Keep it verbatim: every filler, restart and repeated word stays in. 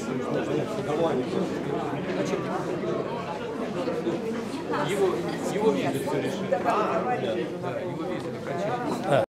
Его, его видят, все решили. Да, его видят окончательно.